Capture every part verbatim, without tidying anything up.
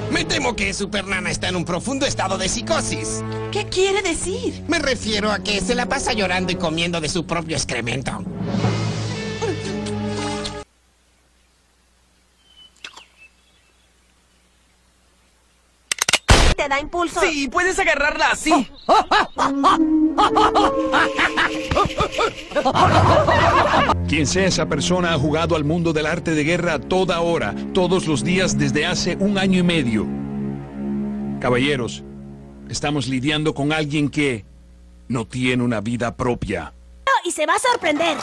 Me temo que Supernana está en un profundo estado de psicosis. ¿Qué quiere decir? Me refiero a que se la pasa llorando y comiendo de su propio excremento. ¿Te da impulso? Sí, puedes agarrarla así. Quien sea esa persona ha jugado al mundo del arte de guerra a toda hora, todos los días desde hace un año y medio. Caballeros, estamos lidiando con alguien que no tiene una vida propia. Y se va a sorprender.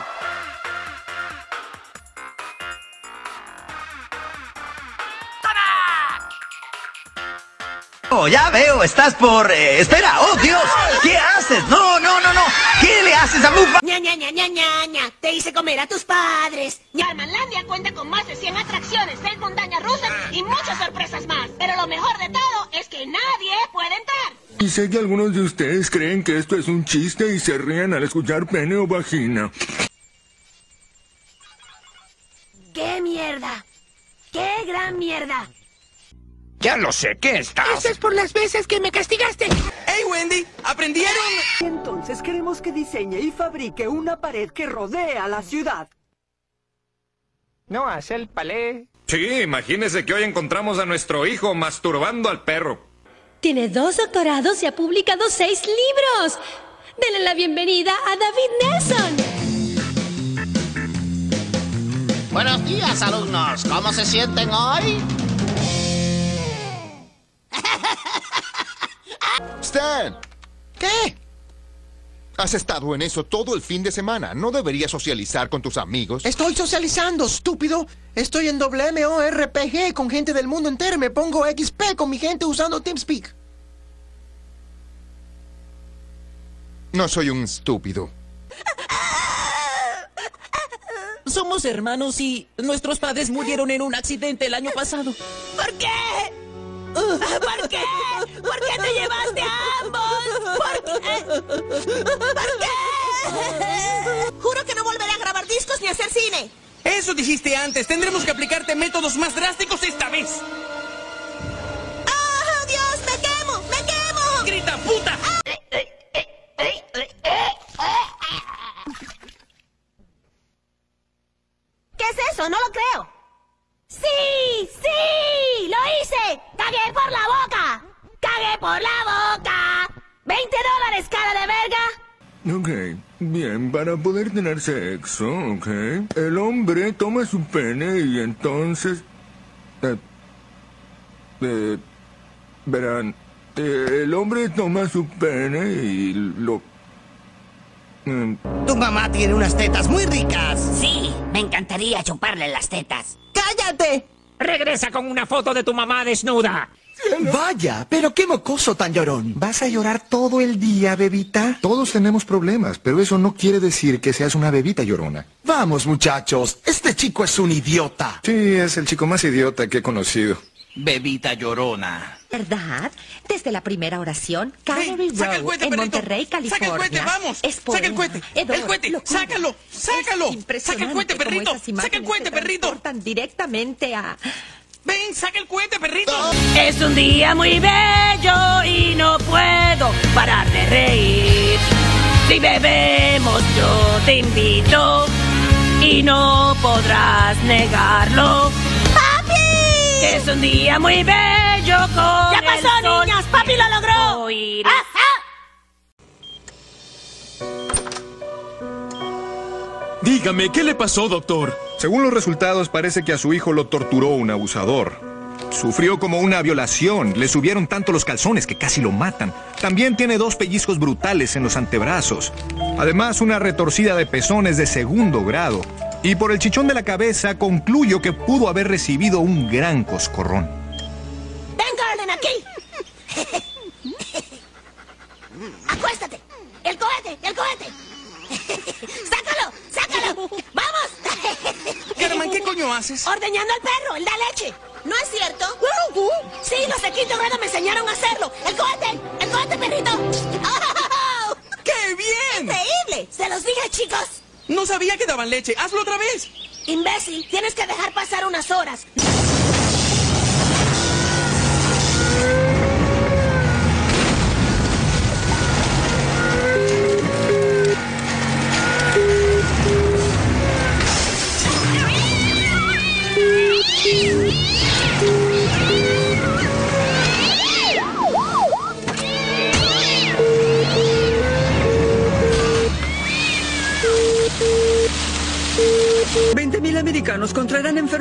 Oh, ya veo, estás por... Eh, espera, oh Dios, ¿qué haces? No, no, no, no, ¿qué le haces a Mufa? ña, ña, ña, ña, ña, ña. Te hice comer a tus padres. Armanlandia cuenta con más de cien atracciones, seis montañas rusas y muchas sorpresas más. Pero lo mejor de todo es que nadie puede entrar. Y sé que algunos de ustedes creen que esto es un chiste y se ríen al escuchar pene o vagina. ¡Qué mierda! ¡Qué gran mierda! Ya lo sé, ¿qué estás? Eso es por las veces que me castigaste. ¡Hey, Wendy! ¿Aprendieron? Entonces queremos que diseñe y fabrique una pared que rodea la ciudad. No hace el palé. Sí, imagínese que hoy encontramos a nuestro hijo masturbando al perro. Tiene dos doctorados y ha publicado seis libros. Denle la bienvenida a David Nelson. Buenos días, alumnos. ¿Cómo se sienten hoy? Stan. ¿Qué? Has estado en eso todo el fin de semana. ¿No deberías socializar con tus amigos? Estoy socializando, estúpido. Estoy en W M O R P G con gente del mundo entero. Me pongo X P con mi gente usando TeamSpeak. No soy un estúpido. Somos hermanos y nuestros padres murieron en un accidente el año pasado. ¿Por qué? ¿Por qué? ¿Por qué te llevaste a ambos? ¿Por qué? ¿Por qué? Juro que no volveré a grabar discos ni a hacer cine. Eso dijiste antes. Tendremos que aplicarte métodos más drásticos esta vez. ¡Oh, Dios! ¡Me quemo! ¡Me quemo! ¡Grita, puta! ¿Qué es eso? No lo creo. ¡Sí! ¡Sí! ¡Lo hice! ¡Cagué por la boca! ¡Cagué por la boca! ¿veinte dólares, cara de verga? Ok, bien, para poder tener sexo, ok. El hombre toma su pene y entonces... Eh, eh, verán, eh, el hombre toma su pene y lo... Eh, Tu mamá tiene unas tetas muy ricas. Sí, me encantaría chuparle las tetas. ¡Cállate! Regresa con una foto de tu mamá desnuda. Vaya, pero qué mocoso tan llorón. ¿Vas a llorar todo el día, bebita? Todos tenemos problemas, pero eso no quiere decir que seas una bebita llorona. Vamos, muchachos, este chico es un idiota. Sí, es el chico más idiota que he conocido. Bebita llorona. ¿Verdad? Desde la primera oración, Canary Ven, saca el Row, cohete, en perrito. Monterrey, California. Saca el cohete, vamos. Es Saca el cohete. Edor, el cohete. locura. Sácalo. Sácalo. Es Saca el cohete, impresionante perrito. cómo esas imágenes Saca el cohete, se perrito. transportan directamente a... Ven, saca el cohete, perrito. Es un día muy bello y no puedo parar de reír. Si bebemos yo te invito y no podrás negarlo. ¡Papi! Es un día muy bello con ¡Ya pasó, el sol niños! ¡Papi lo logró! oír. ¡Ah, ah! Dígame, ¿qué le pasó, doctor? Según los resultados, parece que a su hijo lo torturó un abusador. Sufrió como una violación, le subieron tanto los calzones que casi lo matan. También tiene dos pellizcos brutales en los antebrazos. Además, una retorcida de pezones de segundo grado. Y por el chichón de la cabeza, concluyo que pudo haber recibido un gran coscorrón. ¡Ven, Garden, aquí! ¡Acuéstate! ¡El cohete! ¡El cohete! ¡Sácalo! ¡Sácalo! ¡Vamos! Germán, ¿qué coño haces? Ordeñando al perro, él da leche. ¿No es cierto? Sí, los de quinto grado me enseñaron a hacerlo. ¡El cohete! ¡El cohete, perrito! ¡Oh! ¡Qué bien! ¡Increíble! ¡Se los dije, chicos! No sabía que daban leche. ¡Hazlo otra vez! Imbécil, tienes que dejar pasar unas horas.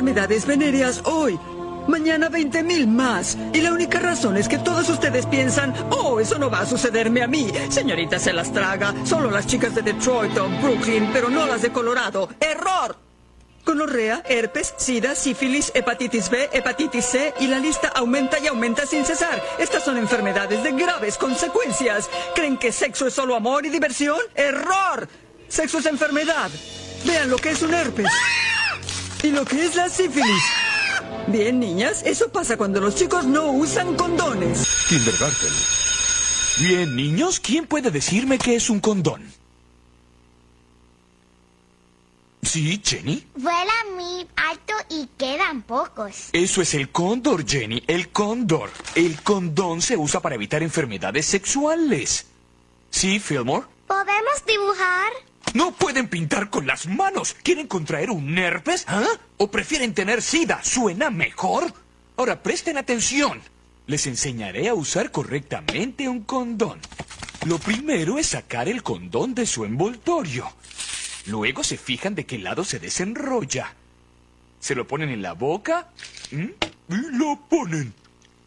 enfermedades venéreas hoy. Mañana veinte mil más. Y la única razón es que todos ustedes piensan, oh, eso no va a sucederme a mí. Señorita se las traga. Solo las chicas de Detroit o Brooklyn, pero no las de Colorado. ¡Error! Gonorrea, herpes, sida, sífilis, hepatitis B, hepatitis C y la lista aumenta y aumenta sin cesar. Estas son enfermedades de graves consecuencias. ¿Creen que sexo es solo amor y diversión? ¡Error! Sexo es enfermedad. Vean lo que es un herpes. Y lo que es la sífilis. Bien, niñas, eso pasa cuando los chicos no usan condones. Kindergarten. Bien, niños, ¿quién puede decirme qué es un condón? ¿Sí, Jenny? Vuela muy alto y quedan pocos. Eso es el cóndor, Jenny, el cóndor. El condón se usa para evitar enfermedades sexuales. ¿Sí, Fillmore? ¿Podemos dibujar? No pueden pintar con las manos. ¿Quieren contraer un herpes? ¿Ah? ¿O prefieren tener sida? ¿Suena mejor? Ahora presten atención. Les enseñaré a usar correctamente un condón. Lo primero es sacar el condón de su envoltorio. Luego se fijan de qué lado se desenrolla. Se lo ponen en la boca ¿m? y lo ponen.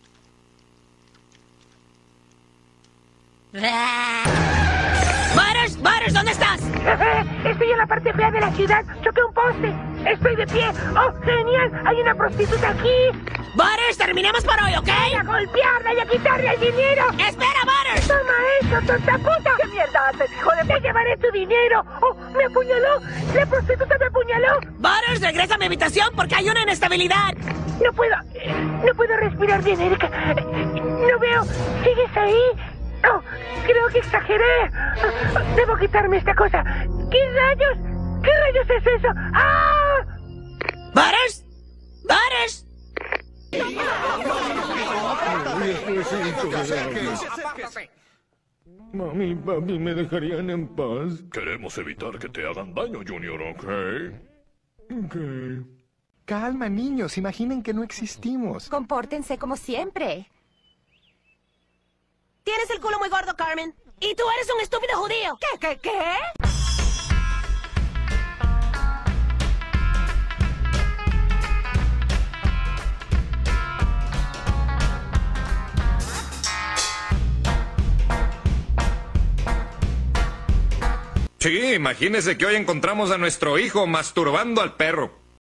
¡Butters! ¡Butters! ¿Dónde estás? Estoy en la parte fea de la ciudad. Choqué un poste. Estoy de pie. ¡Oh, genial! Hay una prostituta aquí. ¡Butters! ¡Terminemos por hoy, ¿ok? Voy a golpearla y a quitarle el dinero. ¡Espera, Butters! ¡Toma eso, tonta puta! ¿Qué mierda haces, hijo de...? ¡Te llevaré tu dinero! ¡Oh, me apuñaló! ¡La prostituta me apuñaló! ¡Butters, regresa a mi habitación porque hay una inestabilidad! No puedo... No puedo respirar bien, Erika. No veo... ¿Sigues ahí? Oh, creo que exageré. Debo quitarme esta cosa. ¿Qué rayos? ¿Qué rayos es eso? ¡Ah! ¿Butters? ¿Butters? Mami y papi me dejarían en paz. Queremos evitar que te hagan daño, Junior, ¿ok? Ok. Calma, niños. Imaginen que no existimos. Compórtense como siempre. Tienes el culo muy gordo, Carmen. Y tú eres un estúpido judío. ¿Qué, qué, qué? Sí, imagínese que hoy encontramos a nuestro hijo masturbando al perro.